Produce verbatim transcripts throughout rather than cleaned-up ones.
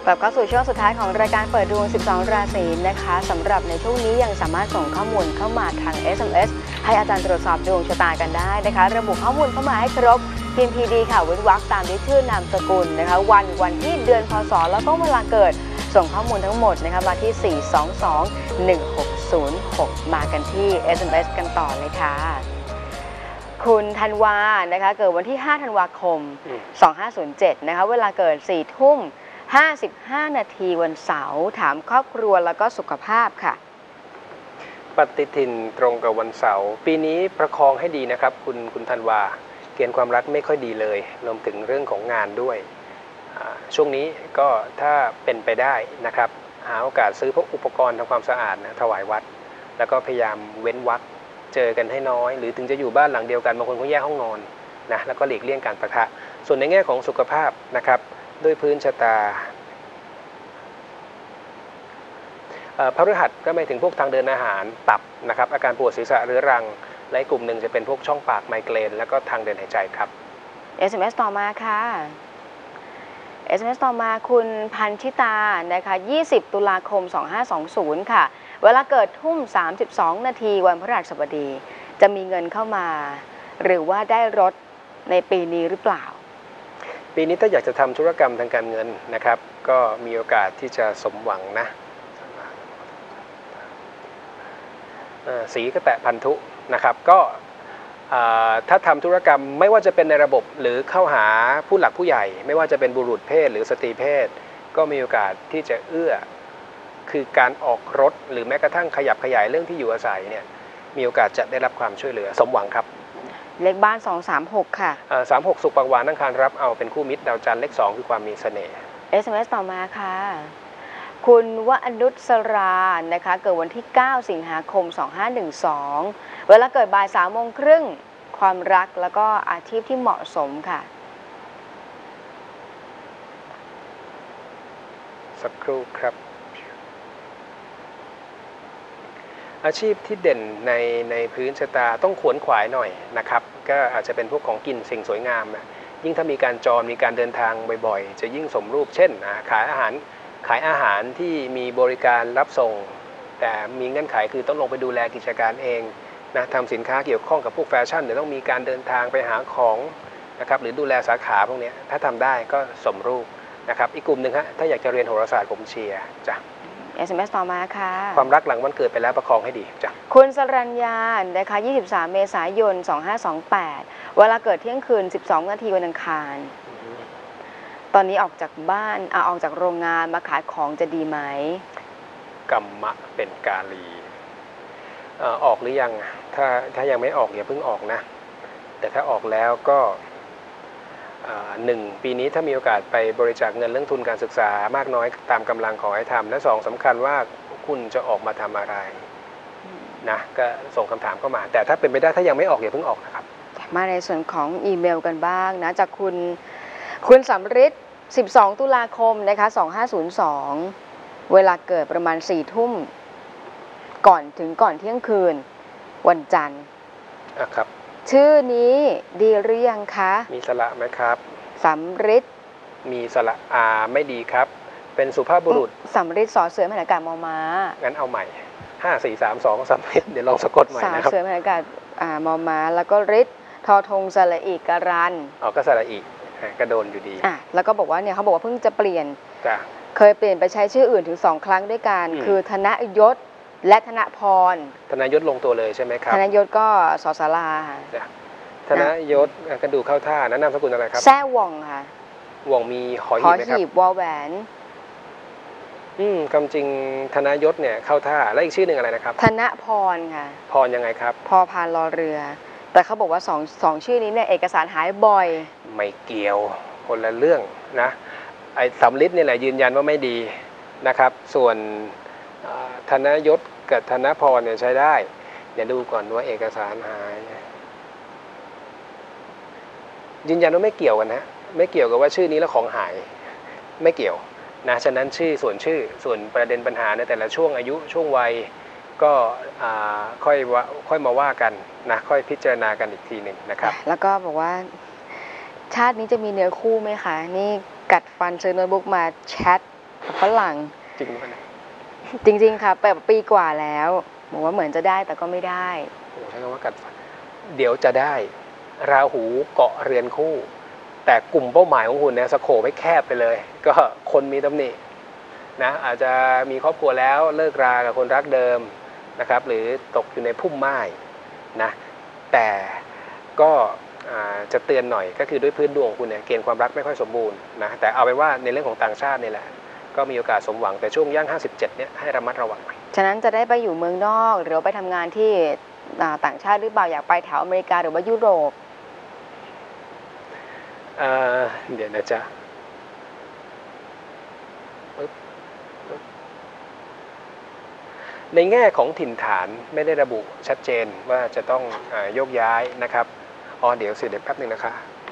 กลับเข้าสู่ช่วงสุดท้ายของรายการเปิดดวงสิบสองราศีนะคะสำหรับในช่วงนี้ยังสามารถส่งข้อมูลเข้ามาทาง เอส เอ็ม เอส ให้อาจารย์ตรวจสอบดวงชะตากันได้นะคะระบุข้อมูลเข้ามาให้ครบพิมพ์ พี ดี ค่ะเว้นวรรคตามด้วยชื่อนามสกุลนะคะวันวันที่เดือนพศแล้วก็เวลาเกิดส่งข้อมูลทั้งหมดนะคะมาที่สี่ สอง สอง หนึ่ง หก ศูนย์ หกมากันที่ เอส เอ็ม เอส กันต่อเลยค่ะคุณธันวานะคะเกิดวันที่ห้าธันวาคมสองพันห้าร้อยเจ็ดนะคะเวลาเกิดสี่ทุ่มห้าสิบห้านาทีวันเสาร์ถามครอบครัวแล้วก็สุขภาพค่ะปฏิทินตรงกับวันเสาร์ปีนี้ประคองให้ดีนะครับคุณคุณธันวาเกณฑ์ความรักไม่ค่อยดีเลยรวมถึงเรื่องของงานด้วยช่วงนี้ก็ถ้าเป็นไปได้นะครับหาโอกาสซื้อพวกอุปกรณ์ทำความสะอาดนะถวายวัดแล้วก็พยายามเว้นวรรคเจอกันให้น้อยหรือถึงจะอยู่บ้านหลังเดียวกันบางคนก็แยกห้องนอนนะแล้วก็หลีกเลี่ยงการปะทะส่วนในแง่ของสุขภาพนะครับด้วยพื้นชะตาพฤหัสก็หมายถึงพวกทางเดินอาหารตับนะครับอาการปวดศีรษะเรื้อรังและกลุ่มหนึ่งจะเป็นพวกช่องปากไมเกรนแล้วก็ทางเดินหายใจครับเอส เอ็ม เอส ต่อมาค่ะ เอส เอ็ม เอส ต่อมาคุณพันธิตานะคะยี่สิบตุลาคมสองพันห้าร้อยยี่สิบค่ะเวลาเกิดทุ่มสามสิบสองนาทีวันพฤหัสบดีจะมีเงินเข้ามาหรือว่าได้รถในปีนี้หรือเปล่าปีนี้ถ้าอยากจะทำธุรกรรมทางการเงินนะครับก็มีโอกาสที่จะสมหวังนะสีก็แตะพันธุนะครับก็ถ้าทำธุรกรรมไม่ว่าจะเป็นในระบบหรือเข้าหาผู้หลักผู้ใหญ่ไม่ว่าจะเป็นบุรุษเพศหรือสตรีเพศก็มีโอกาสที่จะเอื้อคือการออกรถหรือแม้กระทั่งขยับขยายเรื่องที่อยู่อาศัยเนี่ยมีโอกาสจะได้รับความช่วยเหลือสมหวังครับเลขบ้านสองสามหกค่ะสามหกสุขปากหวานอังคารรับเอาเป็นคู่มิตรดาวจันทร์เลขสองคือความมีเสน่ห์เอส เอ็ม เอส ต่อมาค่ะคุณวอนุสรานะคะเกิดวันที่เก้าสิงหาคมสองพันห้าร้อยสิบสองเวลาเกิดบ่ายสามโมงครึ่งความรักแล้วก็อาชีพที่เหมาะสมค่ะสักครู่ครับอาชีพที่เด่นในในพื้นชะตาต้องขวนขวายหน่อยนะครับก็อาจจะเป็นพวกของกินสิ่งสวยงามนะยิ่งถ้ามีการจรมีการเดินทางบ่อยๆจะยิ่งสมรูปเช่นขายอาหารขายอาหารที่มีบริการรับส่งแต่มีเงื่อนไขคือต้องลงไปดูแลกิจการเองนะทำสินค้าเกี่ยวข้องกับพวกแฟชั่นเดี๋ยวต้องมีการเดินทางไปหาของนะครับหรือดูแลสาขาพวกนี้ถ้าทำได้ก็สมรูปนะครับอีกกลุ่มหนึ่งฮะถ้าอยากจะเรียนโหราศาสตร์ผมเชียร์จ้ะเอส เอ็ม เอส ต่อมาค่ะความรักหลังวันเกิดไปแล้วประคองให้ดีจ้ะคุณสรัญญานะคะยี่สิบสามเมษายนสองพันห้าร้อยยี่สิบแปดเวลาเกิดเที่ยงคืนสิบสองนาทีวันอังคารตอนนี้ออกจากบ้านเอาออกจากโรงงานมาขายของจะดีไหมกัมมะเป็นกาลีออกหรือยังถ้าถ้ายังไม่ออกอย่าเพิ่งออกนะแต่ถ้าออกแล้วก็หนึ่งปีนี้ถ้ามีโอกาสไปบริจาคเงินเรื่องทุนการศึกษามากน้อยตามกำลังของไอ้ทำและสองสำคัญว่าคุณจะออกมาทำอะไรนะก็ส่งคำถามเข้ามาแต่ถ้าเป็นไปได้ถ้ายังไม่ออกอย่าเพิ่งออกนะครับมาในส่วนของอีเมลกันบ้างนะจากคุณคุณสำริดสิบสองตุลาคมนะคะสองพันห้าร้อยสองเวลาเกิดประมาณสี่ทุ่มก่อนถึงก่อนเที่ยงคืนวันจันทร์อ่ะครับชื่อนี้ดีหรือยังคะมีสระไหมครับสำริดมีสระอาไม่ดีครับเป็นสุภาพบุรุษสำริดสอเสือมหากาศมอม้างั้นเอาใหม่ห้าสี่สามสองสำริดเดี๋ยวลองสะกดใหม่นะครับสอเสือมหากาศมอม้าแล้วก็ริดทอธงสระอีกการันอ๋อก็สระอีกระโดนอยู่ดีอ่ะแล้วก็บอกว่าเนี่ยเขาบอกว่าเพิ่งจะเปลี่ยนจ้ะเคยเปลี่ยนไปใช้ชื่ออื่นถึงสองครั้งด้วยกันคือธนยศและธนพรธนยศลงตัวเลยใช่ไหมครับธนยศก็สอสาราจ้ะธนยศกันดูเข้าท่านะนามสกุลอะไรครับแซ่ว่องค่ะว่องมีหอหีบไหมครับหอหีบวอแหวนอืมความจริงธนยศเนี่ยเข้าท่าแล้วอีกชื่อหนึ่งอะไรนะครับธนพรค่ะพรยังไงครับพอพานรอเรือแต่เขาบอกว่าสองสองชื่อนี้เนี่ยเอกสารหายบ่อยไม่เกี่ยวคนละเรื่องนะไอ้สำริดนี่แหละยืนยันว่าไม่ดีนะครับส่วนธนยศกับธนพรเนี่ยใช้ได้เดี๋ยวดูก่อนว่าเอกสารหายยืนยันว่าไม่เกี่ยวกันนะไม่เกี่ยวกับว่าชื่อนี้แล้วของหายไม่เกี่ยวนะฉะนั้นชื่อส่วนชื่อส่วนประเด็นปัญหาในแต่ละช่วงอายุช่วงวัยก็ค่อยว่าค่อยมาว่ากันนะค่อยพิจารณากันอีกทีหนึ่งนะครับแล้วก็บอกว่าชาตินี้จะมีเนื้อคู่ไหมคะนี่กัดฟันเชิญโน้ตบุ๊กมาแชทฝรั่งจริงไหมเนี่ยจริงๆค่ะแบบปีกว่าแล้วบอกว่าเหมือนจะได้แต่ก็ไม่ได้โอ้ใช้คำว่ากัดฟันเดี๋ยวจะได้ราหูเกาะเรือนคู่ แต่กลุ่มเป้าหมายของคุณเนี่ยสโคปไม่แคบไปเลย ก็คนมีตำหนินะอาจจะมีครอบครัวแล้วเลิกรากับคนรักเดิมนะครับหรือตกอยู่ในพุ่มไม้นะแต่ก็จะเตือนหน่อยก็คือด้วยพื้นดวงของคุณเนี่ยเกณฑ์ความรักไม่ค่อยสมบูรณ์นะแต่เอาไปว่าในเรื่องของต่างชาตินี่แหละก็มีโอกาสสมหวังแต่ช่วงย่างห้าสิบเจ็ดเนี่ยให้ระมัดระวังหน่อยฉะนั้นจะได้ไปอยู่เมืองนอกหรือไปทำงานที่ต่างชาติหรือเปล่าอยากไปแถวอเมริกาหรือว่ายุโรปเอ่อเดี๋ยวนะจ๊ะในแง่ของถิ่นฐานไม่ได้ระบุชัดเจนว่าจะต้องโยกย้ายนะครับอ๋อเดี๋ยวสิเดี๋ยวแป๊บนึงนะคะ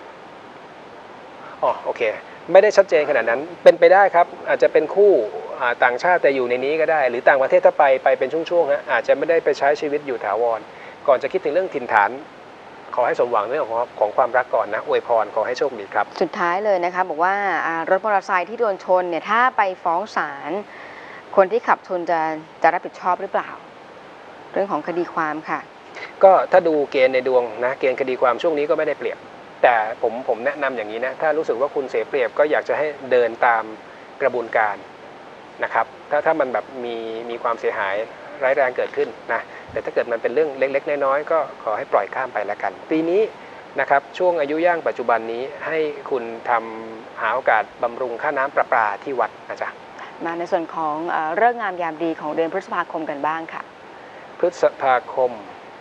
อ๋อโอเคไม่ได้ชัดเจนขนาดนั้นเป็นไปได้ครับอาจจะเป็นคู่ต่างชาติแต่อยู่ในนี้ก็ได้หรือต่างประเทศถ้าไปไปเป็นช่วงๆฮะอาจจะไม่ได้ไปใช้ชีวิตอยู่ถาวรก่อนจะคิดถึงเรื่องถิ่นฐานขอให้สมหวังเรื่องของของความรักก่อนนะอวยพรขอให้โชคดีครับสุดท้ายเลยนะคะบอกว่ารถมอเตอร์ไซค์ที่โดนชนเนี่ยถ้าไปฟ้องศาลคนที่ขับชนจะจะรับผิดชอบหรือเปล่าเรื่องของคดีความค่ะก็ถ้าดูเกณฑ์ในดวงนะเกณฑ์คดีความช่วงนี้ก็ไม่ได้เปรียบแต่ผมผมแนะนำอย่างนี้นะถ้ารู้สึกว่าคุณเสียเปรียบก็อยากจะให้เดินตามกระบวนการนะครับถ้าถ้ามันแบบมีมีความเสียหายร้ายแรงเกิดขึ้นนะแต่ถ้าเกิดมันเป็นเรื่องเล็กๆน้อยๆก็ขอให้ปล่อยข้ามไปแล้วกันปีนี้นะครับช่วงอายุย่างปัจจุบันนี้ให้คุณทำหาโอกาสบำรุงค่าน้ำประปาที่วัดนะจ๊ะมาในส่วนของเรื่องงามยามดีของเดือนพฤษภาคมกันบ้างค่ะพฤษภาคม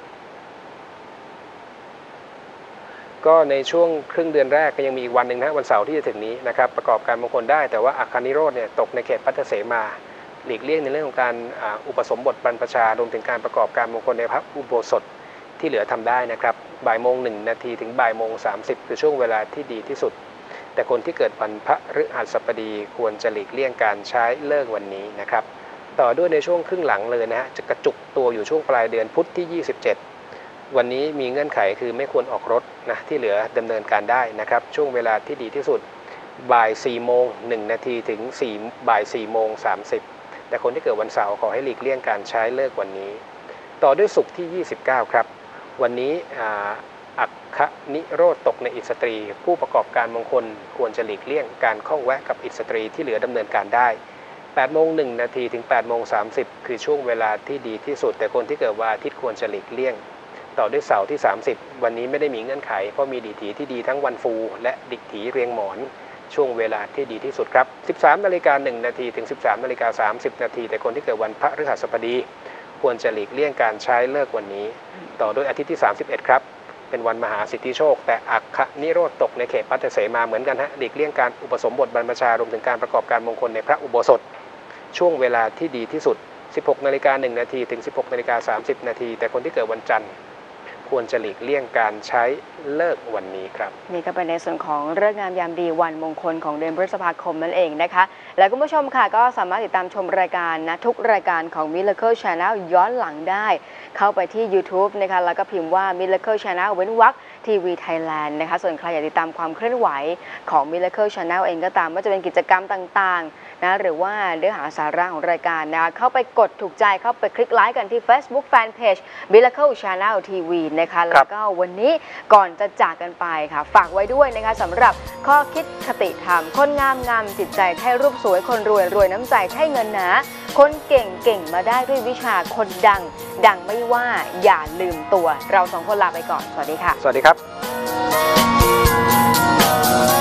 ก็ในช่วงครึ่งเดือนแรกก็ยังมีอีกวันหนึ่งนะวันเสาร์ที่จะถึงนี้นะครับประกอบการมงคลได้แต่ว่าอัคคานิโรธเนี่ยตกในเขตพัทธเสมาหลีกเลี่ยงในเรื่องของการอุปสมบทบรรพชารวมถึงการประกอบการมงคลในพระอุโบสถที่เหลือทำได้นะครับบ่ายโมงหนึ่งนาทีถึงบ่ายโมงสามสิบคือช่วงเวลาที่ดีที่สุดแต่คนที่เกิดวันพฤหัสบดีควรจะหลีกเลี่ยงการใช้เลิกวันนี้นะครับต่อด้วยในช่วงครึ่งหลังเลยนะฮะจะกระจุกตัวอยู่ช่วงปลายเดือนพุธที่ยี่สิบเจ็ดวันนี้มีเงื่อนไขคือไม่ควรออกรถนะที่เหลือดำเนินการได้นะครับช่วงเวลาที่ดีที่สุดบ่ายสี่โมงหนึ่งนาทีถึงสี่บ่ายสี่โมงสามสิบแต่คนที่เกิดวันเสาร์ขอให้หลีกเลี่ยงการใช้เลิกวันนี้ต่อด้วยศุกร์ที่ยี่สิบเก้าครับวันนี้อัคคนิโรธตกในอิสตรีผู้ประกอบการมงคลควรจะหลีกเลี่ยงการข้องแวะกับอิสตรีที่เหลือดำเนินการได้แปดโมงหนึ่งนาทีถึงแปดโมงสามสิบคือช่วงเวลาที่ดีที่สุดแต่คนที่เกิดวันอาทิตย์ควรจะหลีกเลี่ยงต่อด้วยเสาร์ที่สามสิบวันนี้ไม่ได้มีเงื่อนไขเพราะมีดิถีที่ดีทั้งวันฟูและดิถีเรียงหมอนช่วงเวลาที่ดีที่สุดครับสิบสามนาฬิกาหนึ่งนาทีถึงสิบสามนาฬิกาสามสิบนาทีแต่คนที่เกิดวันพฤหัสบดีควรจะหลีกเลี่ยงการใช้เลิกวันนี้ต่อด้วยอาทิตย์ที่สามสิบเอ็ดครับเป็นวันมหาสิทธิโชคแต่อัคคนิโรธตกในเขตพัทธเสมาเหมือนกันฮะหลีกเลี่ยงการอุปสมบทบรรพชารวมถึงการประกอบการมงคลในพระอุโบสถช่วงเวลาที่ดีที่สุดสิบหกนาฬิกาหนึ่งนาทีถึงสิบหกนาฬิกาสามสิบนาทีแต่คนที่เกิดวันจันทร์ควรจะหลีกเลี่ยงการใช้เลิกวันนี้ครับนี่ก็เป็นในส่วนของเรื่องงามยามดีวันมงคลของเดือนพฤษภาคมนั่นเองนะคะและคุณผู้ชมค่ะก็สามารถติดตามชมรายการนะทุกรายการของ Miracle Channel ย้อนหลังได้เข้าไปที่ YouTube นะคะแล้วก็พิมพ์ว่า Miracle Channel เว้นวรรคทีวีไทยแลนด์นะคะส่วนใครอยากติดตามความเคลื่อนไหวของ Miracle Channel เองก็ตามว่าจะเป็นกิจกรรมต่างๆนะหรือว่าเนื้อหาสาระของรายการนะคะเข้าไปกดถูกใจเข้าไปคลิกไลค์กันที่ Facebook Fanpage Miracle Channel ที วี นะคะแล้วก็วันนี้ก่อนจะจากกันไปค่ะฝากไว้ด้วยนะคะสำหรับข้อคิดคติธรรมคนงามงามจิตใจใช่รูปสวยคนรวยรวยน้ำใจใช่เงินหนาคนเก่งเก่งมาได้ด้วยวิชาคนดังดังไม่ว่าอย่าลืมตัวเราสองคนลาไปก่อนสวัสดีค่ะสวัสดีครับ